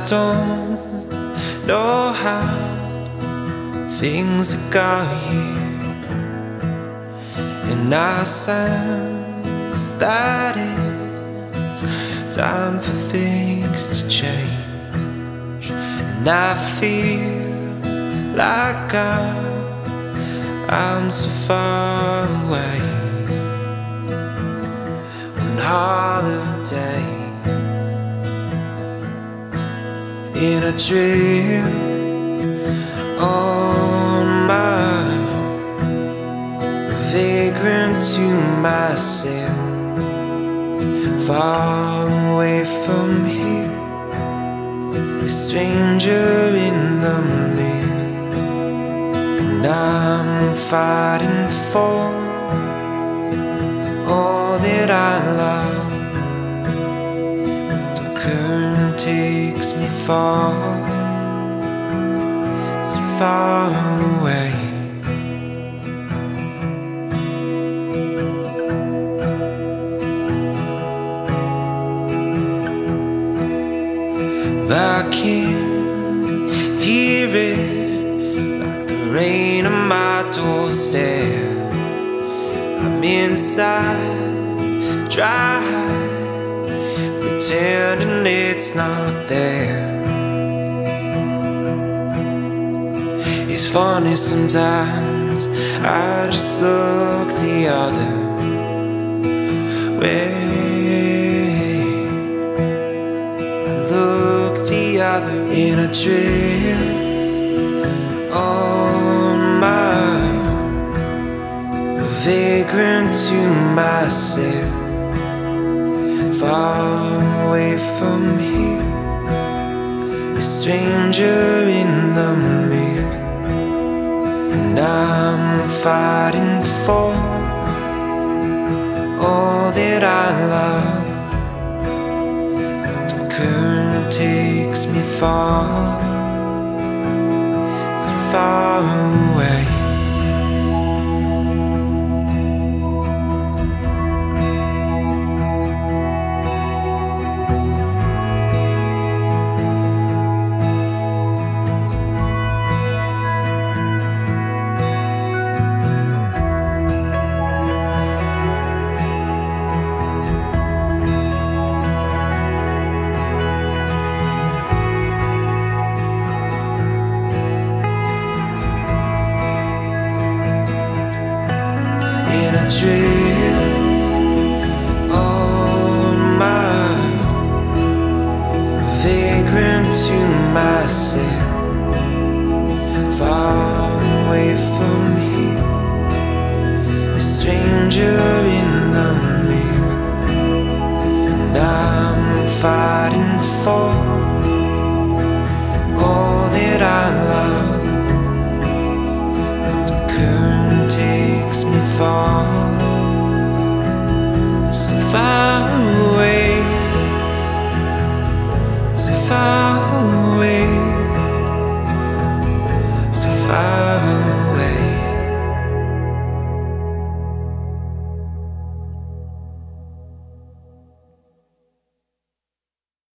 don't know how things got here, and I sense that it's time for things to change. And I feel like I'm so far away on holiday, in a dream on my own, vagrant to myself, far away from here, a stranger in the mirror. And I'm fighting for all that I love. The current takes me far, so far away. I can hear it like the rain on my doorstep. I'm inside, dry, pretending it's not there. It's funny sometimes, I just look the other way. In a dream on my own, vagrant to myself, far away from here, a stranger in the mirror. And I'm fighting for all that I love. Current takes me far, so far away. In a dream on my own, vagrant to myself, far away from here, a stranger in the mirror. And I'm fighting for all that I love. The current takes me far, so far away, so far away.